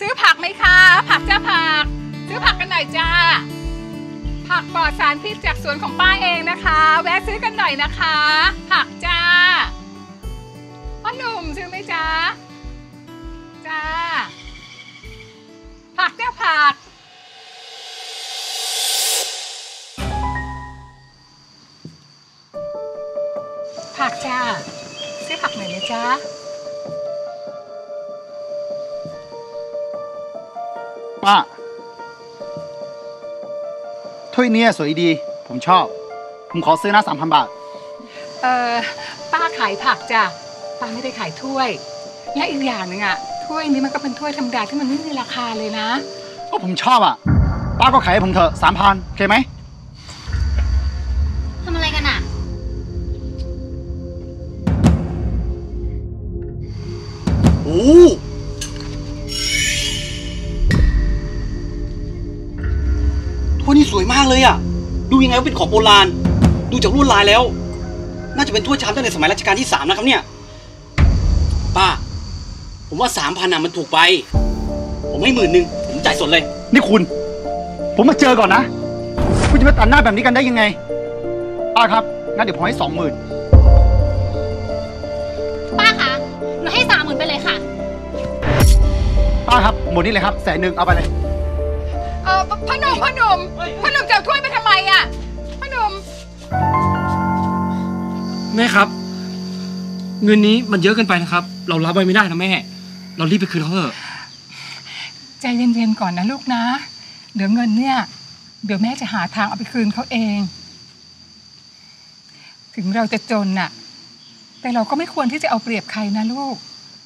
ซื้อผักไหมคะผักจ้าผักซื้อผักกันหน่อยจ้าผักปลอดสารพิษจากสวนของป้าเองนะคะแวะซื้อกันหน่อยนะคะผักจ้าพ่อหนุ่มซื้อไหมจ้าจ้าผักจ้าผักผักจ้าซื้อผักหน่อยนะจ้าป้าถ้วยนี้สวยดีผมชอบผมขอซื้อนะ3,000 บาทป้าขายผักจ้ะป้าไม่ได้ขายถ้วยและอีกอย่างหนึ่งอ่ะถ้วยนี้มันก็เป็นถ้วยธรรมดาที่มันไม่มีราคาเลยนะก็ผมชอบอ่ะป้าก็ขายให้ผมเถอะ3,000โอเคไหมทำอะไรกันอ่ะโอ้ถ้วยนี้สวยมากเลยอ่ะดูยังไงว่าเป็นของโบราณดูจากลวดลายแล้วน่าจะเป็นถ้วยชามตั้งแต่สมัยรัชกาลที่3นะครับเนี่ยป้าผมว่า3,000น่ะมันถูกไปผมให้10,000ผมจ่ายสดเลยนี่คุณผมมาเจอก่อนนะคุณจะมาตัดหน้าแบบนี้กันได้ยังไงป้าครับงั้นเดี๋ยวผมให้20,000 ป้าคะหนูให้30,000ไปเลยค่ะป้าครับหมดนี่เลยครับ100,000เอาไปเลยพ่อหนุ่มจะเอาถ้วยไปทำไมอ่ะพ่อหนุ่มแม่ครับเงินนี้มันเยอะเกินไปนะครับเรารับไว้ไม่ได้นะแม่เรารีบไปคืนเขาเถอะใจเย็นๆก่อนนะลูกนะเดี๋ยวเงินเนี่ยเดี๋ยวแม่จะหาทางเอาไปคืนเขาเองถึงเราจะจนน่ะแต่เราก็ไม่ควรที่จะเอาเปรียบใครนะลูก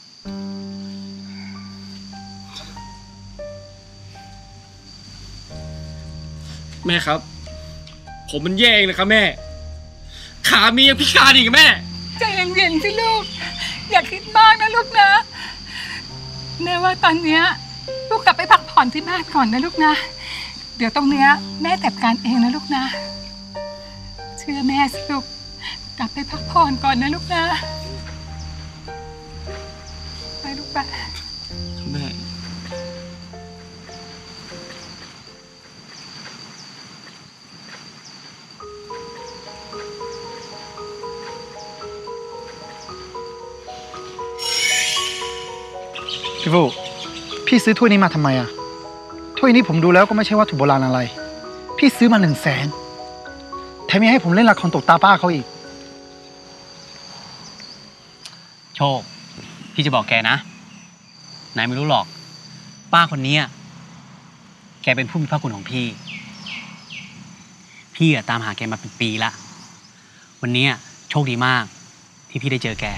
แม่ครับผมมันแย่เองนะครับแม่ขามียังพิการอีกแม่ใจเย็นๆสิลูกอย่าคิดมากนะลูกนะแม่ว่าตอนเนี้ยลูกกลับไปพักผ่อนที่บ้านก่อนนะลูกนะเดี๋ยวตรงเนี้ยแม่จัดการเองนะลูกนะเชื่อแม่สิลูกกลับไปพักผ่อนก่อนนะลูกนะไปลูกไปแม่พี่ฟูพี่ซื้อถ้วยนี้มาทำไมอ่ะถ้วยนี้ผมดูแล้วก็ไม่ใช่วัตถุโบราณอะไรพี่ซื้อมา100,000แถมยังให้ผมเล่นละครตกตาป้าเขาอีกโชคพี่จะบอกแกนะนายไม่รู้หรอกป้าคนนี้แกเป็นผู้มีพระคุณของพี่ตามหาแกมาเป็นปีละวันนี้โชคดีมากที่พี่ได้เจอแก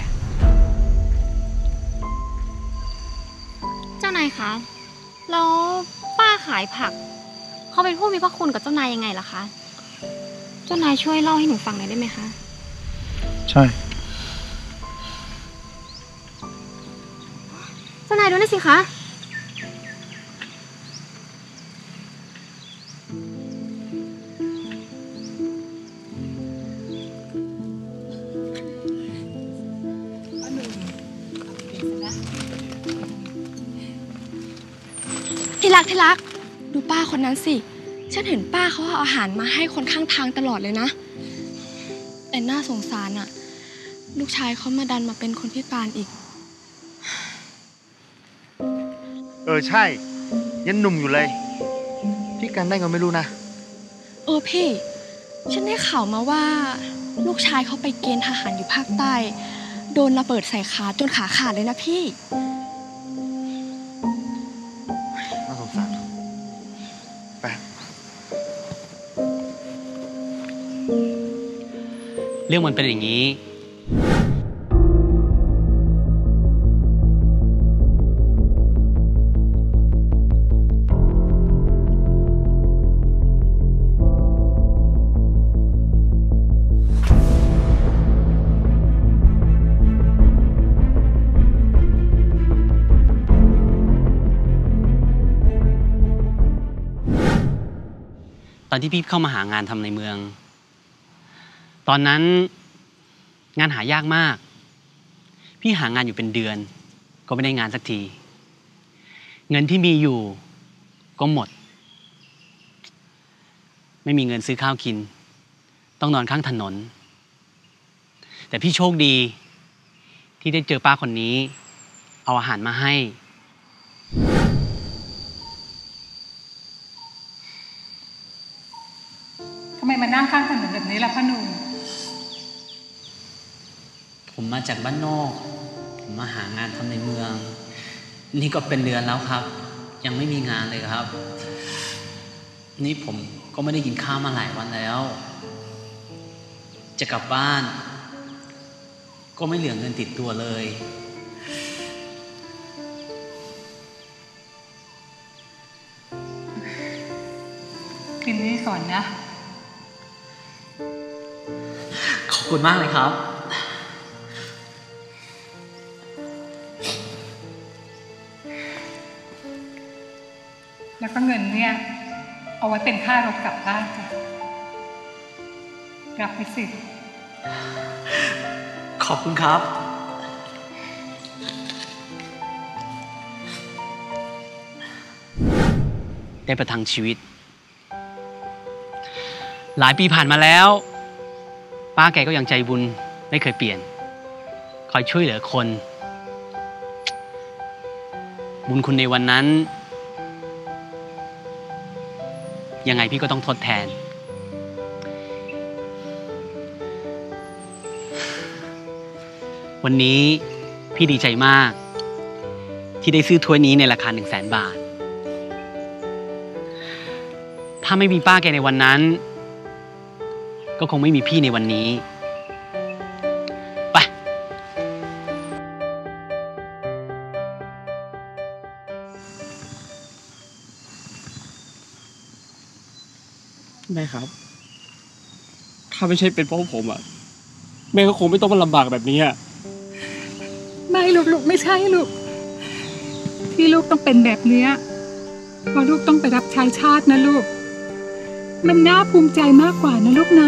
เจ้านายคะแล้วป้าขายผักเขาเป็นผู้มีพระคุณกับเจ้านายยังไงล่ะคะเจ้านายช่วยเล่าให้หนูฟังหน่อยได้ไหมคะใช่เจ้านายดูหน่อยสิคะที่รักดูป้าคนนั้นสิฉันเห็นป้าเขาเอาอาหารมาให้คนข้างทางตลอดเลยนะแต่น่าสงสารอะลูกชายเขามาดันมาเป็นคนพิการอีกใช่ยังหนุ่มอยู่เลยพี่กันได้ก็ไม่รู้นะพี่ฉันได้ข่าวมาว่าลูกชายเขาไปเกณฑ์ทหารอยู่ภาคใต้โดนระเบิดใส่ขาจนขาขาดเลยนะพี่เรื่องมันเป็นอย่างนี้ตอนที่พี่เข้ามาหางานทำในเมืองตอนนั้นงานหายากมากพี่หางานอยู่เป็นเดือนก็ไม่ได้งานสักทีเงินที่มีอยู่ก็หมด ไม่มีเงินซื้อข้าวกิน ต้องนอนข้างถนน แต่พี่โชคดีที่ได้เจอป้าคนนี้ เอาอาหารมาให้ทำไมมานั่งข้างถนนแบบนี้ล่ะพ่อหนุ่มผมมาจากบ้านนอก ผมมาหางานทำในเมือง นี่ก็เป็นเดือนแล้วครับ ยังไม่มีงานเลยครับ นี่ผมก็ไม่ได้กินข้าวมาหลายวันแล้ว จะกลับบ้าน ก็ไม่เหลือเงินติดตัวเลยกินนี่ก่อนนะขอบคุณมากเลยครับแล้วก็เงินเนี่ย เอาไว้เป็นค่ารถกลับบ้านจ้ะกลับไปสิขอบคุณครับ ได้ประทังชีวิต หลายปีผ่านมาแล้ว ป้าแกก็ยังใจบุญไม่เคยเปลี่ยน คอยช่วยเหลือคน บุญคุณในวันนั้น ยังไงพี่ก็ต้องทดแทน วันนี้พี่ดีใจมาก ที่ได้ซื้อถ้วยนี้ในราคา 100,000 บาท ถ้าไม่มีป้าแกในวันนั้น ก็คงไม่มีพี่ในวันนี้ ไปแม่ครับ ถ้าไม่ใช่เป็นเพราะผมอะแม่ก็คงไม่ต้องมาลำบากแบบนี้อะไม่ลูกไม่ใช่ลูก ที่ลูกต้องเป็นแบบเนี้ยเพราะลูกต้องไปรับใช้ชาตินะลูก มันน่าภูมิใจมากกว่านะลูกนะ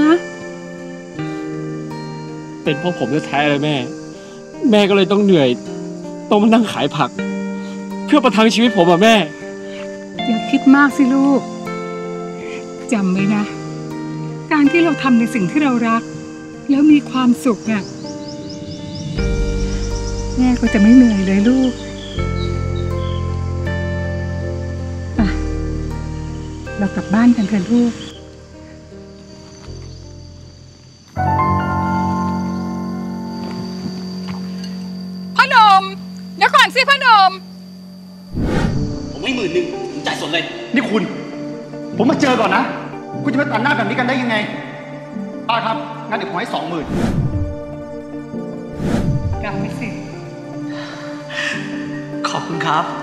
เป็นเพราะผมแท้ๆเลยแม่ แม่ก็เลยต้องเหนื่อย ต้องมานั่งขายผัก เพื่อประทังชีวิตผมอะแม่อย่าคิดมากสิลูกจำไว้นะ การที่เราทำในสิ่งที่เรารัก แล้วมีความสุขอะแม่ก็จะไม่เหนื่อยเลยลูกอ่ะเรากลับบ้านกันเถอะลูกพ่อหนุ่มเดี๋ยวก่อนสิพ่อหนุ่มผมให้10,000ผมจ่ายสดเลยนี่คุณ ผมมาเจอก่อนนะ คุณจะมาตัดหน้าแบบนี้กันได้ยังไงป้าครับ งั้นเดี๋ยวผมให้ 20,000 กลับไปสิขอบคุณครับ